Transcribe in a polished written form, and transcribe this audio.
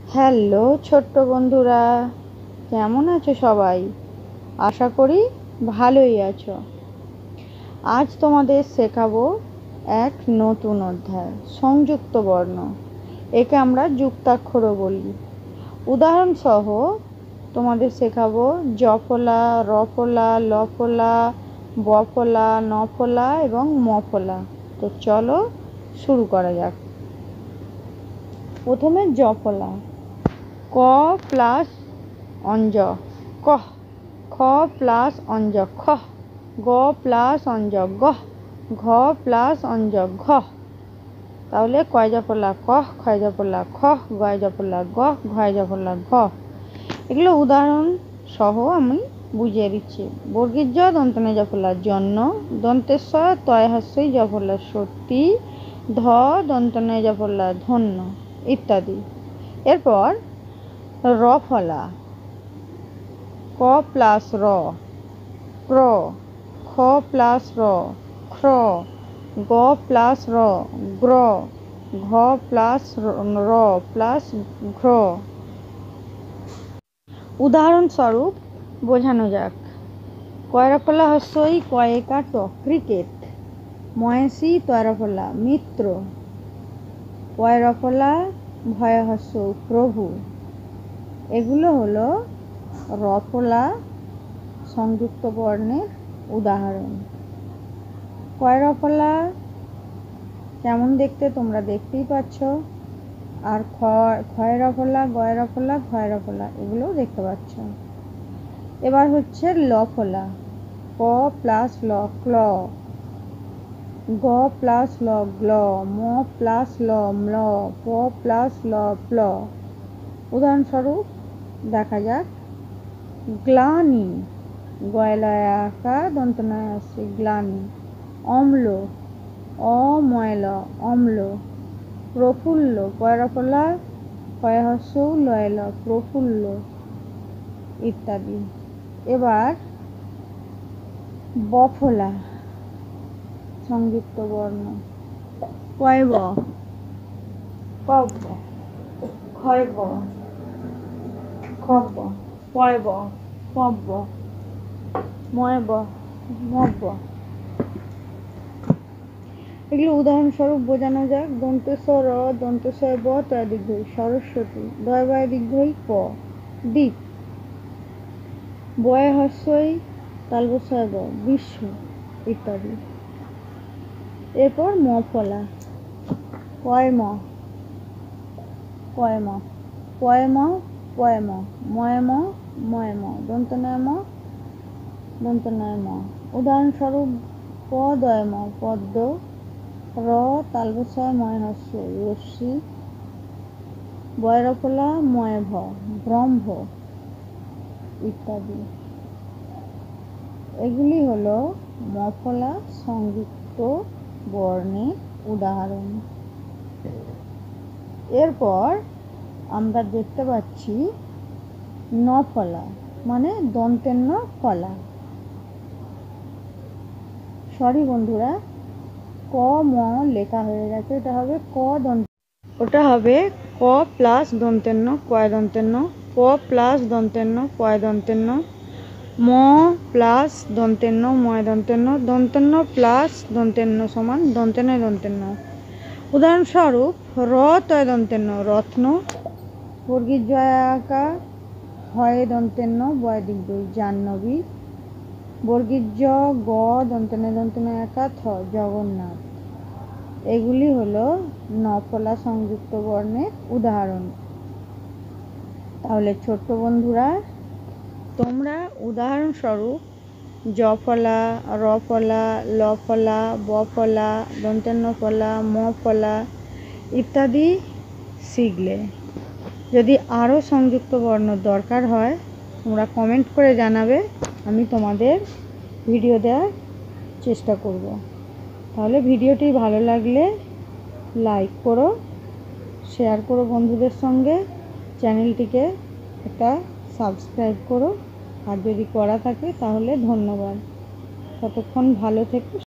Hello ছোট্ট বন্ধুরা, কেমন আছো সবাই? আশা করি ভালোই আছো। আজ তোমাদের শেখাবো এক নতুন অধ্যায়, সংযুক্ত বর্ণ। একে আমরা যুক্তাক্ষরও বলি। উদাহরণ সহ তোমাদের শেখাবো জফলা, রফলা, লফলা, বফলা, নফলা এবং মফলা। তো চলো শুরু করা যাক। প্রথমে জফলা। ক প্লাস অঞ্জ কহ, খ প্লাস অঞ্জ খ, গ প্লাস অঞ্জ গহ, ঘ প্লাস অঞ্জ ঘ। তাহলে কয় জফলা কহ, ক্ষয় জফলা খ, গয় জফলা গহ, ঘয় জফলা ঘ। এগুলো উদাহরণ সহ আমি বুঝিয়ে দিচ্ছি। বর্গীর জ দন্তনে জফলা জন্য, দন্তেশ্ব তয় হাস্যই জফলা সত্যি, ধ দন্তনে জফলা ধন্য ইত্যাদি। এরপর রফলা। ক প্লাস র ক্র, খ প্লাস র খ্র, গ প্লাস র গ্র, ঘ প্লাস র প্লাস ঘ্র। উদাহরণস্বরূপ বোঝানো যাক। কয়রফলা হস্যই কয়েকা ট ক্রিকেট, ময়েসি তয়রফলা মিত্র, কয়রফলা ভয় হস্য প্রভু। এগুলো হলো রফলা সংযুক্ত বর্ণের উদাহরণ। কয়রফলা কেমন দেখতে তোমরা দেখতেই পাচ্ছ, আর ক্ষয়রফলা, গয়রফলা, ঘয়রফলা এগুলোও দেখতে পাচ্ছ। এবার হচ্ছে লফলা। ক প্লাস ল ক্ল, গ প্লাস ল গ্ল, ম প্লাস ল ম্ল, প প্লাস ল প্ল। উদাহরণস্বরূপ দেখা যাক। গ্লানি, গয়লয়াকা দন্তনয় আছে গ্লানি। অম্ল, অময়ল অম্ল। প্রফুল্ল, কয়রফলা ক্ষয় হস্য লয়ল প্রফুল্ল ইত্যাদি। এবার বফলা সংযুক্ত বর্ণ। কয়ব, কব, ক্ষয়ব, খব, পয়ব, পব, ময়ব, মব। এগুলো উদাহরণস্বরূপ বোঝানো যাক। দন্তেশ র, দন্তেশ ব তয় দীর্ঘই সরস্বতী, দয় বয় দীর্ঘই ক দ্বীপ, বয় হস্যই তালবস্যয় ব বিশ্ব ইত্যাদি। এরপর মফলা। কয়ম, কয়ম, পয়ম, পয়ম, ময়ম, ময়ম, দন্তনয় ম, দন্তনয় ম। উদাহরণস্বরূপ পদয়ম পদ্ম, র তালবস্যয় ময় হস্য রশ্মি, বয়রফলা ময়ভ ব্রহ্ম ইত্যাদি। এগুলি হলো মফলা সংযুক্ত বর্ণের উদাহরণ। এরপর আমরা দেখতে পাচ্ছি নফলা, মানে দন্তেন্ন ফলা। সরি বন্ধুরা, ক ম লেখা হয়ে গেছে, এটা হবে ক দন্ত, ওটা হবে ক প্লাস দন্তেন্ন কয় দন্তেন্ন, প প্লাস দন্তেন্ন পয় দন্তেন্ন, ম প্লাস দন্তেন্ন ময় দন্তেন্ন, দন্তেন্ন প্লাস দন্তেন্ন সমান দন্তেন্ন দন্তেন্ন। উদাহরণস্বরূপ র তয় দন্তেন্ন রত্ন, বর্গীর জয়াকা হয় দন্তেন্ন বয় দীর্ঘই জাহ্নবী, বর্গীর জ গ দন্তেন্ন দন্তেন্ন একা থ জগন্নাথ। এগুলি হলো নফলা সংযুক্ত বর্ণের উদাহরণ। তাহলে ছোট্ট বন্ধুরা, তোমরা উদাহরণস্বরূপ জফলা, রফলা, লফলা, বফলা, দন্তেন্ন ফলা, মফলা ইত্যাদি শিখলে। যদি আরও সংযুক্ত বর্ণ দরকার হয় তোমরা কমেন্ট করে জানাবে, আমি তোমাদের ভিডিও দেওয়ার চেষ্টা করব। তাহলে ভিডিওটি ভালো লাগলে লাইক করো, শেয়ার করো বন্ধুদের সঙ্গে, চ্যানেলটিকে একটা সাবস্ক্রাইব করো, আর যদি করা থাকে তাহলে ধন্যবাদ। ততক্ষণ ভালো থেকো।